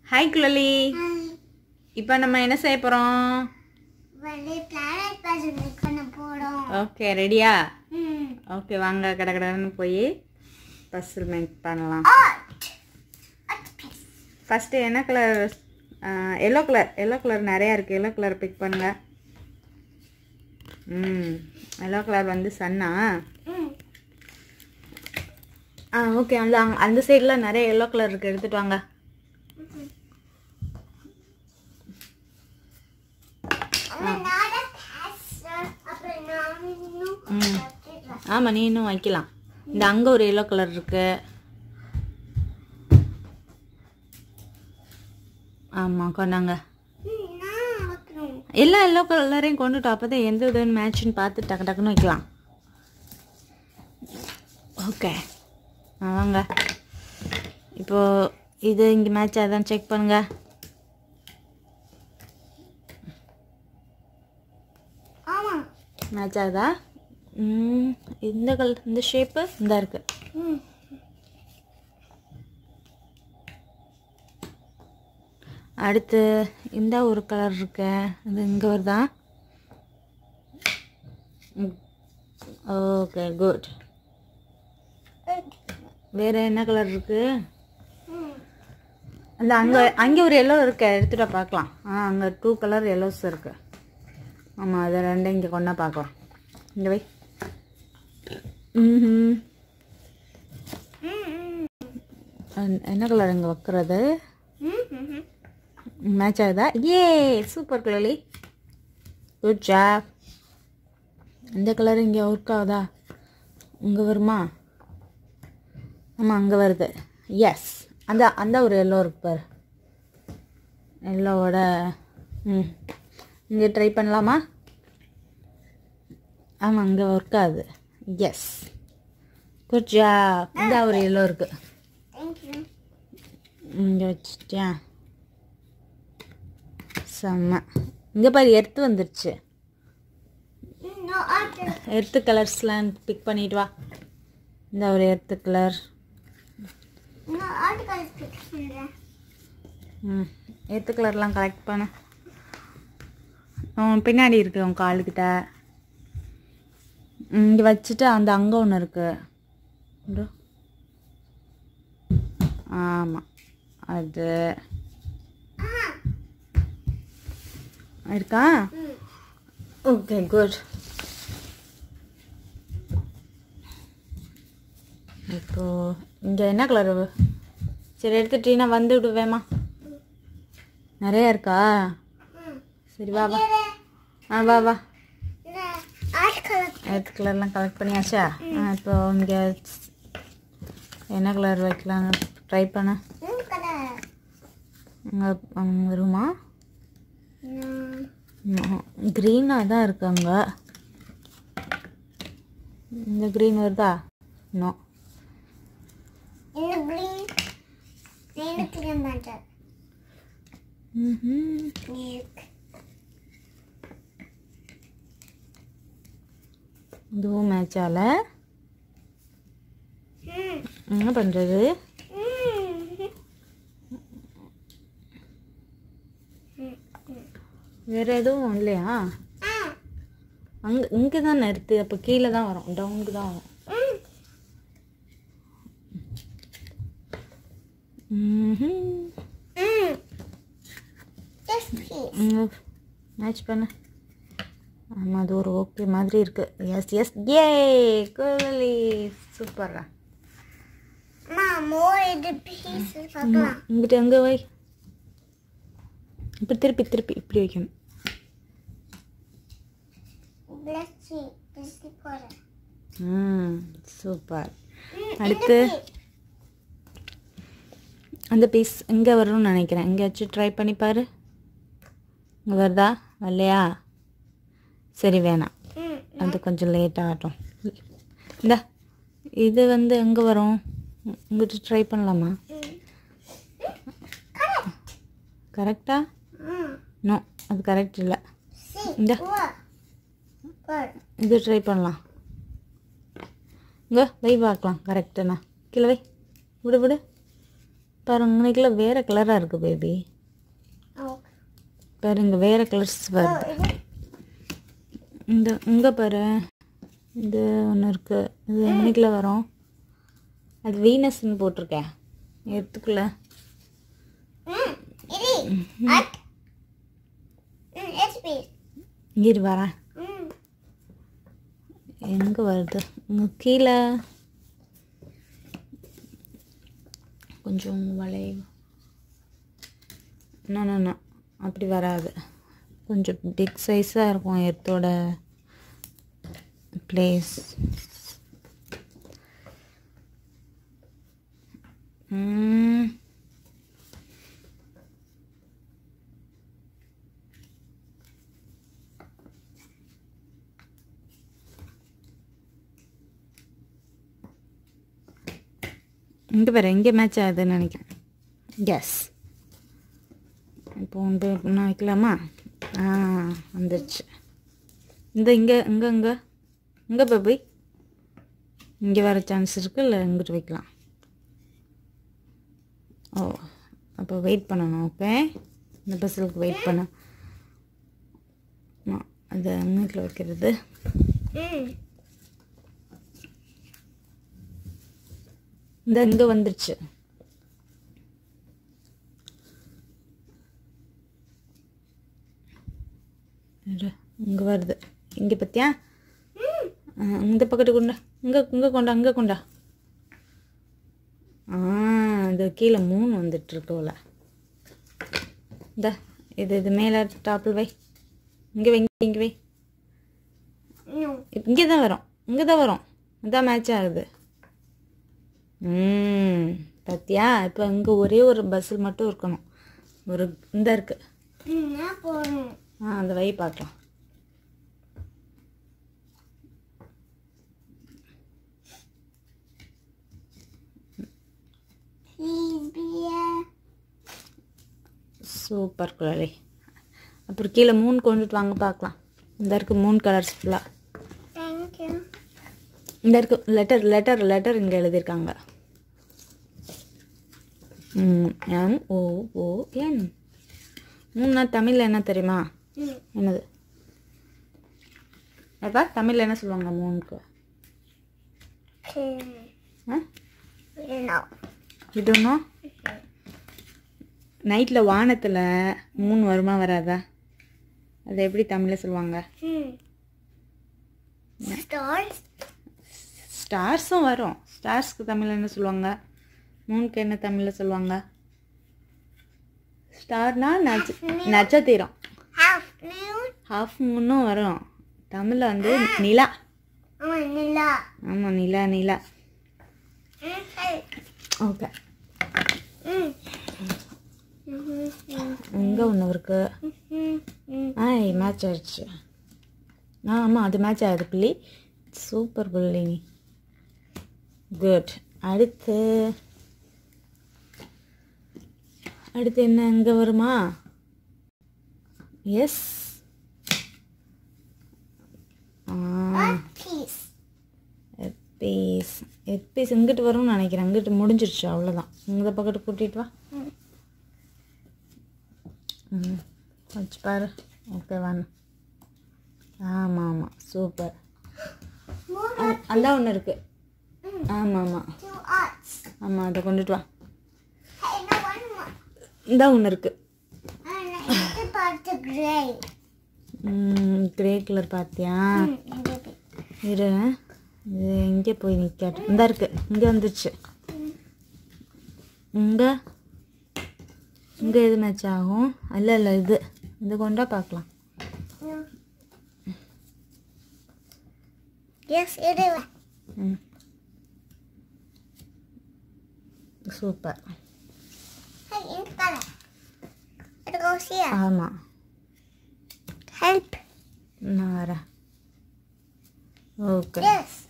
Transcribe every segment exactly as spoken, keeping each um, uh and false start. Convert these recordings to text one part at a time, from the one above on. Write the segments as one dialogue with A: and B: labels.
A: Hi Kulali. இப்போ நம்ம என்ன செய்ய போறோம்?
B: வந்து பிளானட் பசில் மேக் பண்ண போறோம்.
A: ஓகே, ரெடியா? ம். ஓகே, வாங்க கடகடன்னு போய் பசில் மேக் பண்ணலாம். ஃபர்ஸ்ட் என்ன கலர்? yellow colour. yellow கலர் நிறைய இருக்கு. yellow கலர் பிக் பண்ணுங்க. ம். yellow கலர் வந்து சன்னா? ம். ஆ ஓகே, அந்த அந்த சைடுல நிறைய yellow கலர் இருக்கு, எடுத்துட்டு வாங்க. ஆமாம், நீ இன்னும் வைக்கலாம். இந்த அங்கே ஒரு எல்லோ கலர் இருக்கு. ஆமாம், கொண்டாங்க. எல்லா எல்லோ கலரையும் கொண்டுட்டோம். அப்போ தான் எந்த இதுன்னு மேட்ச்னு பார்த்து டக்கு டக்குன்னு வைக்கலாம். ஓகே, வாங்க. இப்போது இது இங்கே மேட்ச் ஆகுதான்னு செக் பண்ணுங்க. மேட்ச் ஆகுதா? ம், இந்த கலர், இந்த ஷேப்பு இந்த இருக்கு. அடுத்து இந்த ஒரு கலர் இருக்கு, அது இங்கே வருதா? Okay, good. வேற என்ன கலர் இருக்கு? அந்த அங்கே அங்கே ஒரு எல்லோ இருக்கு, எடுத்துகிட்டு பார்க்கலாம். ஆ, அங்கே டூ கலர் எல்லோஸ் இருக்கு. ஆமாம், அதை ரெண்டும் இங்கே கொண்டா பார்க்கலாம். இங்கே வை. ம், என்ன கலர் இங்கே வைக்கிறது? மேட்ச் ஆகுதா? ஏ, சூப்பர் குலலி, குட் ஜாப். இந்த கலர் இங்கே ஒர்க் ஆகுதா? இங்கே வருமா? ஆமாம், அங்கே வருது. எஸ், அந்த அந்த ஒரு எல்லோ இருக்கு பாரு, எல்லோவோட. ம், இங்கே ட்ரை பண்ணலாமா? ஆமாம், அங்கே ஒர்க் ஆகுது. Yes, good job. இந்த ஒரு எல்லோ இருக்கு, இங்கே வச்சுட்டியா? செம்ம. இங்கே பாரு, எர்த்து வந்துருச்சு. எர்த்து கலர்ஸ்லாம் பிக் பண்ணிட்டு வா. இந்த ஒரு எர்த்து கலர். ம், எர்த்து கலர்லாம் கலெக்ட் பண்ண. பின்னாடி இருக்கு உன் காலுக்கிட்ட. இங்கே வச்சுட்டு அந்த அங்கே ஒன்று இருக்கு. ஆமாம், அது இருக்கா? Okay, good. இப்போ இங்கே என்ன கலர்? சரி, எடுத்துட்டீங்கன்னா வந்து விடுவேம்மா. நிறையா இருக்கா? சரி, வா வா. ஆ, வா வா. எர்த் கலர்லாம் கலெக்ட் பண்ணியாச்சா? இப்போ இங்கே என்ன கலர் வைக்கலான்னு ட்ரை பண்ண. அங்கே அங்கே வருமா? க்ரீனாக தான் இருக்கு அங்கே. இந்த க்ரீன் வருதா? நோ. இதுவும் மேட்ச் ஆகல. என்ன பண்ணுறது? வேற எதுவும் இல்லையா? அங்கே இங்கே தான் நிறுத்து. அப்போ கீழே தான் வரும், டவுனுக்கு தான் வரும். மேட்ச் பண்ண. ஆமாம், அது ஒரு ஓகே மாதிரி இருக்கு. எஸ் எஸ், ஏ குலலி, சூப்பரா. இங்கிட்ட எங்கே வை? இப்படி திருப்பி திருப்பி இப்படி வைக்கணும். ம், சூப்பர். அடுத்து அந்த பீஸ் இங்கே வரும்னு நினைக்கிறேன். இங்கே வச்சு ட்ரை பண்ணி பாரு. இங்கே வருதா? வரலையா? சரி, வேணாம், அது கொஞ்சம் லேட் ஆகட்டும். இந்த இது வந்து எங்கே வரும்? இங்கிட்ட ட்ரை பண்ணலாமா? கரெக்டா? நோ, அது கரெக்ட் இல்லை. இந்த இது ட்ரை பண்ணலாம். இங்கே வை பார்க்கலாம். கரெக்டுண்ணா, கீழே வை. விடு விடு. பாருங்க இன்னைக்குள்ள வேறு கலராக இருக்குது பேபி. பாருங்க வேறு கலர்ஸ் வருது. இந்த இங்கே பாரு இது ஒன்று இருக்குது. இது இன்னைக்குள்ள வரும். அது வீனஸ்ன்னு போட்டிருக்கேன் எடுத்துக்குள்ள. இரு வரேன். எங்கே வருது இங்கே கீழே கொஞ்சம் வளைவு. என்ன அப்படி வராது. கொஞ்சம் பிக் சைஸாக இருக்கும் எர்த்தோட பிளேஸ். இங்கே பாரு இங்கே மேட்ச் ஆகுதுன்னு நினைக்கிறேன். எஸ் இப்போ வந்து நான் வைக்கலாமா? ஆ வந்துடுச்சு. இந்த இங்கே இங்கே இங்கே இங்கே பேபி இங்கே வர சான்ஸ் இருக்குது. இல்லை இங்கிட்டு வைக்கலாம். ஓ அப்போ வெயிட் பண்ணணும். ஓகே இந்த பஸ்ஸுக்கு வெயிட் பண்ண அது அங்கிட்டில் வைக்கிறது. இந்த இங்கே வந்துடுச்சு. இங்கே வருது. இங்கே பார்த்தியா? இந்த பக்கத்து கொண்டா. இங்கே இங்கே கொண்டா இங்கே கொண்டா. ஆ இது கீழே மூணு வந்துட்டுருக்கோல. இந்த இது இது மேலே டாப்பில் வை. இங்கே வை இங்கே வை. இங்கே தான் வரும் இங்கே தான் வரும். இதான் மேட்ச் ஆகுது. ம் பார்த்தியா? இப்போ இங்கே ஒரே ஒரு பஸ்ஸில் மட்டும் இருக்கணும். ஒரு இந்த இருக்கு. ஆ அந்த வை பார்க்கலாம். சூப்பர் குலாலி. அப்புறம் கீழே மூணு கொண்டுட்டு வாங்க பார்க்கலாம். இந்த இருக்கு மூணு கலர்ஸ் ஃபுல்லாக. இந்த இருக்கு லெட்டர் லெட்டர் லெட்டர் இங்கே எழுதியிருக்காங்க. எம் ஓ ஓ என். மூணுனா தமிழில் என்ன தெரியுமா? என்னது எப்பா தமிழில் என்ன சொல்லுவாங்க மூணுக்கு? இதுன்னா நைட்டில் வானத்தில் மூணு வருமா வராதா? அது எப்படி தமிழில் சொல்லுவாங்க? ஸ்டார்ஸும் வரும். ஸ்டார்ஸ்க்கு தமிழில் என்ன சொல்லுவாங்க? மூணுக்கு என்ன தமிழில் சொல்லுவாங்க? ஸ்டார்னா நட்ச நட்சத்திரம். ஹாஃப் மூணும் வரும். தமிழில் வந்து நிலா. ஆமாம் நிலா நிலா. ஓகே இங்கே ஒன்று இருக்கு. ஆ மேட்ச் ஆயிடுச்சு. ஆ ஆமாம் அது மேட்ச் ஆகுது பிள்ளி. சூப்பர் பிள்ளி நீ. குட். அடுத்து அடுத்து என்ன இங்கே வருமா? எஸ் பீஸ் பீஸ் இங்கிட்டு வரும்னு நினைக்கிறேன். இங்கிட்டு முடிஞ்சிருச்சு அவ்வளோதான். இந்த பக்கத்து கூட்டிகிட்டு வா. ம் வச்சு பாரு. ஓகே வாங்க. ஆமாம் ஆமாம் சூப்பர். அந்த ஒன்று இருக்குது. ஆமாம் ஆமாம் ஆமாம் அதை கொண்டுட்டு வா. இந்த ஒன்று இருக்குது. கிரே கலர் பார்த்தியா? இரு இது எங்கே போய் நிற்காட்டு. இந்த இருக்குது இங்கே வந்துடுச்சு. இங்கே இங்கே எது மேட்ச் ஆகும்? இல்லை இல்லை இது இது கொண்டா பார்க்கலாம். ம் சூப்பர். ஆமாம்
B: ஹெல்ப்
A: நான் வரேன். ஓகே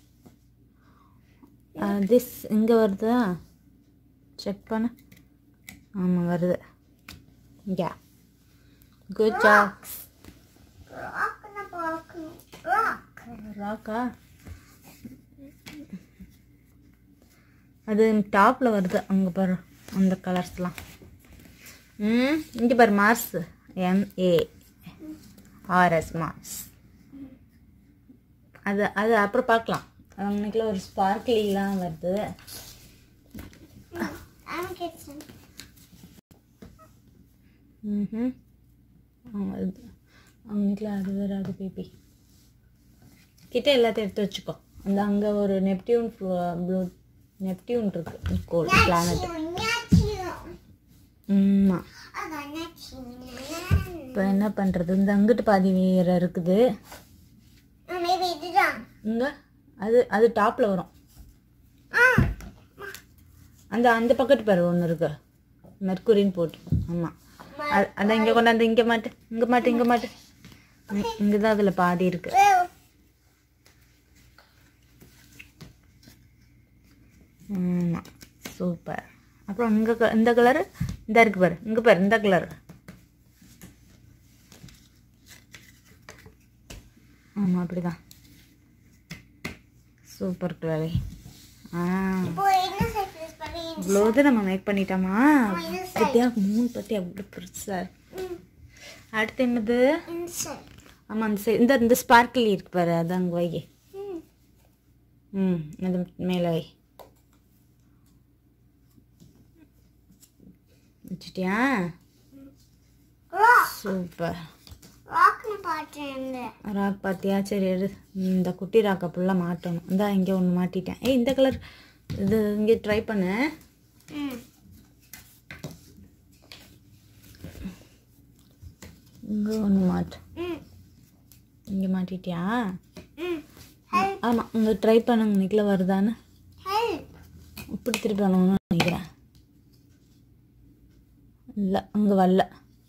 A: திஸ் இங்கே வருதா? செக் பண்ண. ஆமாம் வருது. யா குட் ஜாப். ராக்கா அது டாப்பில் வருது. அங்கே பாரு அந்த கலர்ஸ்லாம். ம் இங்கே பாரு மார்ஸ், எம்ஏ ஆர்எஸ் மார்ஸ். அது அது அப்புறம் பார்க்கலாம். அன்னைக்குள்ள ஒரு ஸ்பார்க்லிலாம் வருது. ம் அவங்களுக்குலாம் அது வராது பேபி. கிட்ட எல்லாத்தையும் எடுத்து வச்சுக்கோ. அந்த அங்கே ஒரு நெப்டியூன் ப்ளூ நெப்டியூன் இருக்கு, கோல் பிளானட். ஆமாம். இப்போ என்ன பண்ணுறது, இந்த அங்கிட்டு பாதி வேற இருக்குது. இங்கே அது அது டாப்பில் வரும். அந்த அந்த பக்கத்து பாரு ஒன்று இருக்கு, மெர்க்குரின்னு போட்டு. ஆமாம், அதான் இங்கே கொண்டாந்து இங்கே மாட்டு, இங்கே மாட்டு, இங்கே மாட்டு. இங்கே தான் அதில் பாதி இருக்கு. ஆமாம், சூப்பர். அப்புறம் இங்கே இந்த கலரு இந்த இருக்கு பாரு, இங்கே பாரு இந்த கலரு. ஆமாம், அப்படிதான். சூப்பர் குலாலி. ஆ இவ்வளோது நம்ம மேக் பண்ணிட்டோமா? பத்தியா மூணு பத்தி அவ்வளோ பெருசா. அடுத்து என்னது? ஆமாம், அந்த சைடு இந்த இந்த ஸ்பார்க்கிள் இருக்கு பாரு, அது அங்கே வை. ம் அது மேலே வை. வச்சுட்டியா? சூப்பர். ராக் பார்த்தியா? சரி எடு. இந்த குட்டி ராக்கை ஃபுல்லாக மாட்டணும். இந்தா இங்கே ஒன்று மாட்டிட்டேன். ஏய் இந்த கலர் இது இங்கே ட்ரை பண்ணு. இங்கே ஒன்று மாட்டு. இங்கே மாட்டிட்டியா? ஆமாம், இங்கே ட்ரை பண்ணுங்க. இன்னைக்குல வருதான்னு இப்படி திருப்பி பண்ணணும்னு நினைக்கிறேன். இல்லை அங்கே வரல.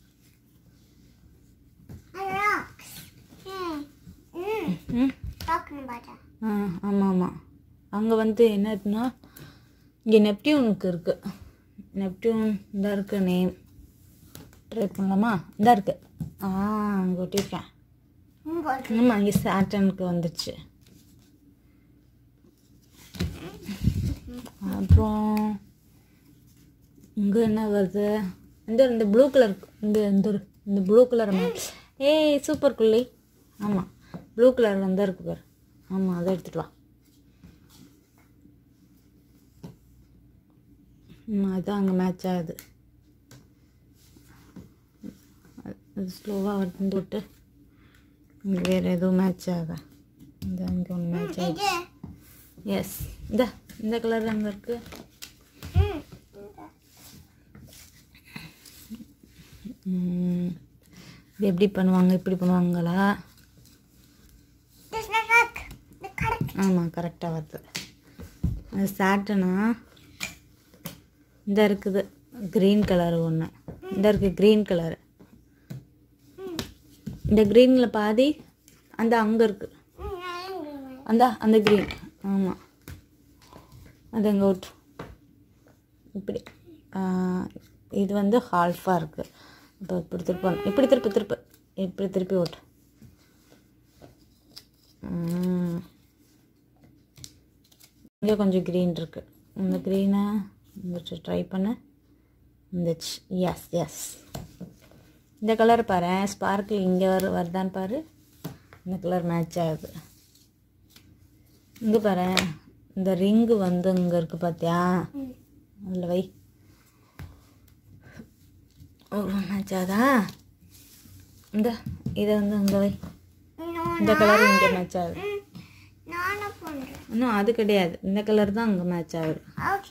A: ஆ ஆமாம் ஆமாம், அங்கே வந்து என்ன இருக்குன்னா இங்கே நெப்டியூனுக்கு இருக்குது. நெப்டியூன் இந்த இருக்குது நேம். ட்ரை பண்ணலாமா? இந்த இருக்குது. ஆ அங்கே ஒட்டியிருக்கேன். ஆமாம், இங்கே சாட்டனுக்கு வந்துச்சு. அப்புறம் இங்கே என்ன வருது? இந்த இந்த ப்ளூ கலர், இந்த இந்த இந்த ப்ளூ கலர். ஏய் சூப்பர் குள்ளி. ஆமாம், ப்ளூ கலர் வந்து இருக்கு பாரு. ஆமாம், அதை எடுத்துகிட்டு வா. ம் அதுதான் அங்கே மேட்ச் ஆகுது. அது ஸ்லோவாக வந்து விட்டு இங்கே வேறு எதுவும் மேட்ச் ஆகுதா? இந்த அங்கே ஒன்று மேட்ச் ஆகிடுச்சு. எஸ், இந்த இந்த கலர் அங்கே இருக்குது. இது எப்படி பண்ணுவாங்க? இப்படி பண்ணுவாங்களா? ஆமாம், கரெக்டாக வருது. அது சாட்டனா இந்த இருக்குது க்ரீன் கலர் ஒன்று. இந்த இருக்குது க்ரீன் கலரு. இந்த க்ரீனில் பாதி அந்த அங்கே இருக்குது. அந்த அந்த க்ரீன். ஆமாம், அது அங்கே விட்டு இப்படி. இது வந்து ஹால்ஃபாக இருக்குது. இப்போ இப்படி திருப்பணும். இப்படி திருப்பி திருப்பு இப்படி திருப்பி ஓட்டு. இங்கே கொஞ்சம் க்ரீன் இருக்குது. இந்த க்ரீனை வந்துட்டு ட்ரை பண்ண வந்துச்சு. எஸ் எஸ், இந்த கலர் பாரு. ஸ்பார்க்கிள் இங்கே வர வருதான்னு பாரு. இந்த கலர் மேட்ச் ஆகுது. இங்கே பாரு, இந்த ரிங்கு வந்து இங்கே இருக்குது பார்த்தியா? அதில் வை. ஓ மேட்ச் ஆகுதா? இந்த இதை வந்து இங்கே வை. இந்த கலர் இங்கே மேட்ச் ஆகுது. இன்னும் அது கிடையாது, இந்த கலர் தான் அங்கே மேட்ச் ஆகுது.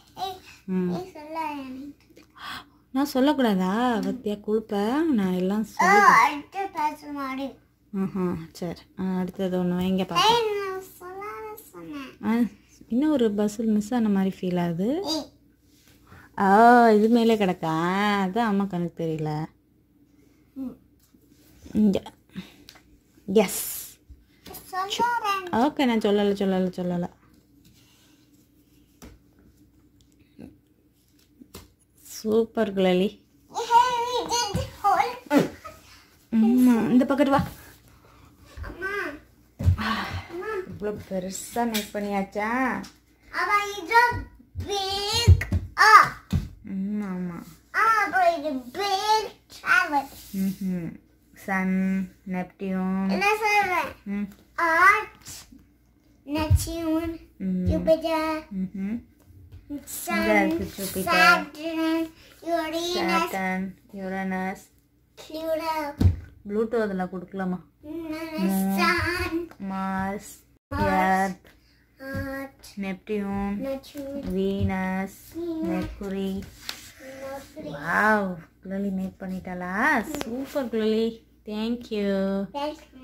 A: நான் சொல்லக்கூடாதா? பத்தியா குழுப்ப நான் எல்லாம் சொல்லி. ஆஹா சரி, அடுத்தது ஒன்று வைங்க பார்ப்போம். இன்னும் ஒரு பஸ்ஸில் மிஸ் ஆன மாதிரி ஃபீல் ஆகுது. ஆ இது மேலே கிடக்கா? அதான் அம்மா கணக்கு தெரியல. இங்கே எஸ். ஓகே, நான் சொல்லலை சொல்லலை சொல்லலை. சூப்பர் குலாலி. இந்த பக்கத்து வா. இவ்வளோ பெருசாக மேக் பண்ணியாச்சா? ம் ஆமா.
B: Ah, but it's a big planet.
A: ம். Sun, Neptune.
B: என்ன சொல்றேன்?
A: ம்.
B: Earth, Neptune, Jupiter,
A: ம்.
B: Sun,
A: இருக்கு Jupiter,
B: Saturn, Uranus,
A: Saturn, Uranus,
B: Pluto,
A: Pluto அதெல்லாம் கொடுக்கலாமா?
B: Sun,
A: Mars,
B: Mars,
A: Earth,
B: Earth,
A: Neptune,
B: Neptune,
A: Venus,
B: Venus,
A: Mercury.
B: Mercury.
A: Wow, Kuzhali make பண்ணிட்டாளா? Super Kuzhali. Thank you.
B: Thanks.